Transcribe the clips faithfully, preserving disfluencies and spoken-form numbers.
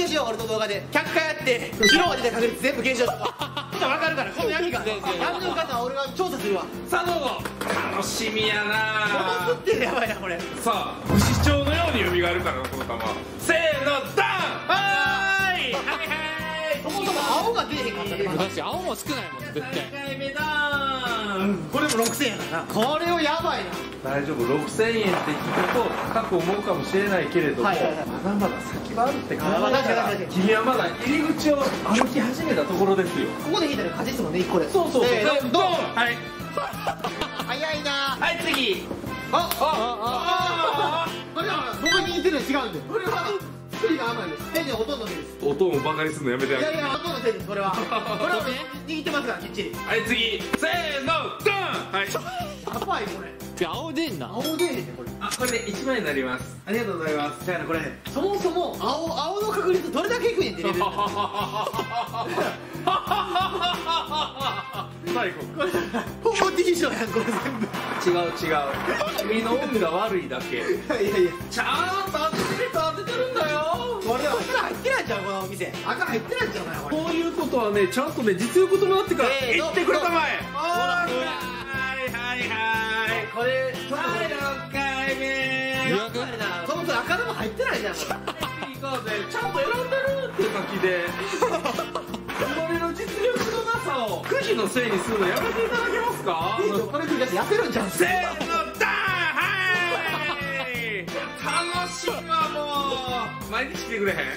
験しよう。俺と動画でひゃっかいやって白が出た確率全部検証しよう。分かるからこのヤギが何の方は俺が調査するわ。 さあどうぞ。楽しみやな。 このってやばいなこれ。 さあ不死鳥のように蘇るからなこの球。せーのダン。はーいはいはい。 そもそも青が出えへんかったね。 確かに青も少ないもん絶対。 さんかいめダーン。 これもろくせんえんやからな。これをやばいな。 大丈夫、ろくせんえんって聞くと高く思うかもしれないけれども、 はいはいはい、 まだまだ先はあるって考えあまあ確かたらに確かに君はまだ入り口を歩き始めたところですよ。 ここで引いたら勝ちですもんね。いっこで。 そうそうそう。 せーのドン。 はい早いな。 はい次。 あああこれは僕に似てるの違うんで。これは作りが甘いです。手にほとんどせいです。 音をバカにするのやめてあげて。 いやいやほとんどせいです。これはこれは握ってますからきっちり。 はい次せーのドン。はいやばいこれ。 青出んな。 青でねこれ。 あこれでいちまん円になります。ありがとうございます。 だからこれそもそも青青の確率どれだけ低いねんってレベル。 最後これほぼ T 賞やんこれ全部。 違う違う君の運が悪いだけ。 いやいやいやちゃんと当ててる当ててるんだよ。 これは赤入ってないんちゃうこのお店。赤入ってないんちゃうかなこれ。 こういうことはねちゃんとね実力となってからせーの言ってくれたまえ。 ほらはいはいはいこれちょっとはいろっかいめ。 やばいな。そもそも赤でも入ってないじゃんこれ。 行こうぜ。ちゃんと選んでるって書きで俺の実力のなさをくじのせいにするのやめていただけますか。 これ繰り出して痩せるんじゃん。 せーのダーン。はい楽しいわもう毎日来てくれへん。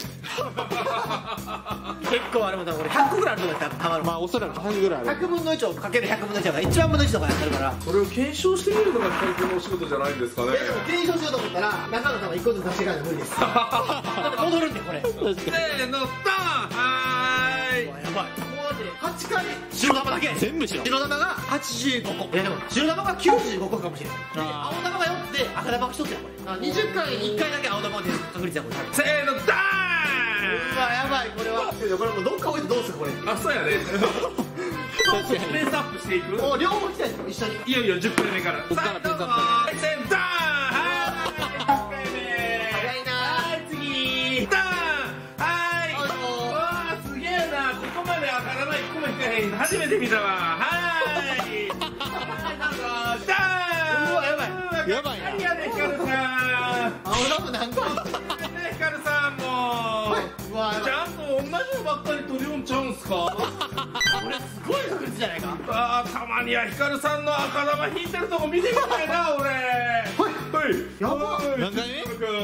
結構あれも多分俺ひゃっこぐらいあると思ったらたまる。 まあおそらくひゃくぐらいある。 ひゃくぶんのいちをかけるひゃくぶんのいちだからいちまんぶんのいちとかやってるから。 これを検証してみるのが最高のお仕事じゃないんですかね。 でも検証しようと思ったら中の玉いっこずつ出していかないと無理です。だって戻るんでこれ。 せーのダーン。はーいやばい。もうだってはちかい白玉だけ。 全部白。 白玉がはちじゅうごこ。いやでも白玉がきゅうじゅうごこかもしれない。であー青玉がよっつで赤玉がひとつやこれ。にじゅっかいにいっかいだけ青玉が出る確率やこれ。 せーのダうわやばいこれは。これもうどっか置いてどうするこれ。 ーン。あそうやね。 確かにペースアップしていく。 もう両方来たいですよ一緒に。 いよいよじゅっかいめから。 こっからペースアップさあどうぞ。せーのダーン。はいじゅっかいめ。 早いな。 はい次ダーン。はいわあすげえな。ここまで赤玉いっこも引かへん初めて見たわ。はいはいどうぞダーン。 うわやばいやばいな。 何やねんヒカルさん。 青玉何個。 ヒカルさんもうわやばい。 ちゃんと同じのばっかり取り読んちゃうんすか。 これすごい確率じゃないか。 あーたまにはヒカルさんの赤玉引いてるとこ見てみたいな俺。はいやばっ。 何回目？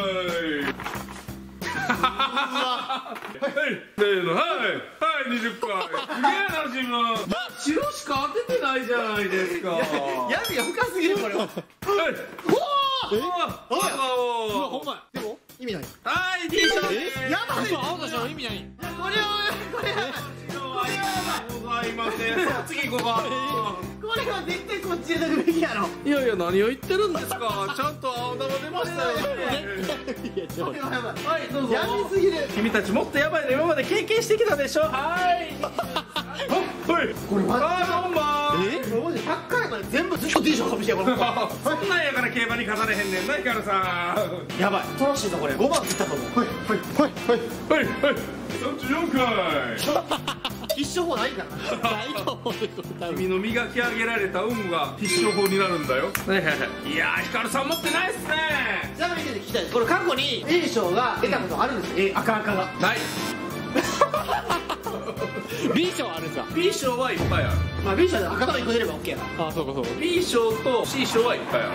はいせーのはいはいにじゅっかい。すげえな自分。白しか当ててないじゃないですか。 闇が深すぎるこれは。 はいえ？ おーうわほんまや。でも意味ない。 はい T シャツです。 やばい。 嘘青と白意味ない。 これはこれはございません。さあ次行こうか。 これは絶対こっちで出るべきやろ。 いやいや何を言ってるんですか。ちゃんと青玉出ましたよね。 いやちょっとこれはやばい。 はいどうぞ。 闇すぎる。 君たちもっとやばいの今まで経験してきたでしょ。はいはいこれマジあどうもえ？ 今までひゃっかいまで全部ずっと T シャツかもしれんこれ。 そんなんやから競馬に勝たれへんねんなヒカルさん。 やばい。トラッシーのこれごばん切ったと思う。はいはいはいはい。 はいはいさんじゅうよんかい。 必勝法ないからな。 ないと思うでこれ多分。 君の磨き上げられた運が必勝法になるんだよ。はいはいはいいやーヒカルさん持ってないっすね。 ちなみに聞きたいです。これ過去に A 賞が出たことあるんですよ。A 赤赤が。 ない。 B 賞あるんすか？ B 賞はいっぱいある。 まあ B 賞で赤玉いっこ出れば OK やから。 あそうかそうか。 B 賞と C 賞はいっぱいある。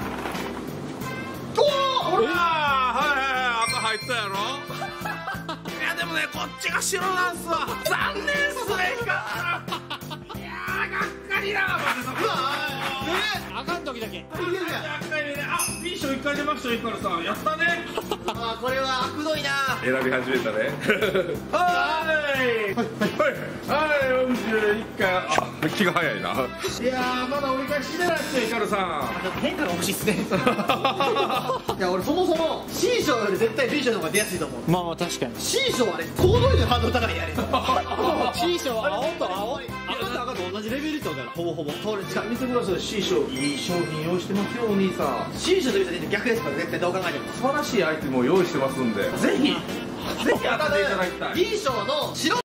おお。 ほらーはいはいはい赤入ったやろ。いやでもねこっちが白なんすわ。残念っすねヒカルさん。いやーがっかりだわ。 うわあかん時だけ。 いけるやん。 あ B 賞いっかい出ましたよヒカルさん。やったね。 あーこれは悪どいな。 選び始めたね。はーいはいよんじゅういっかい。あ気が早いな。いやーまだ折り返ししてないっすよヒカルさちょっと変化が欲しいっすね。いや俺そもそも C 賞より絶対 B 賞の方が出やすいと思う。 まあまあ確かに。 C 賞はね想像以上にハードル高いやれ。 C 賞は青と青赤と赤と同じレベルってことだよ。ほぼほぼ。 それじゃ見てください C 賞いい商品用意してますよお兄さん。 C 賞という人は逆ですから絶対どう考えても。 素晴らしいアイテムを用意してますんでぜひぜひ当てていただきたい。 銀賞の白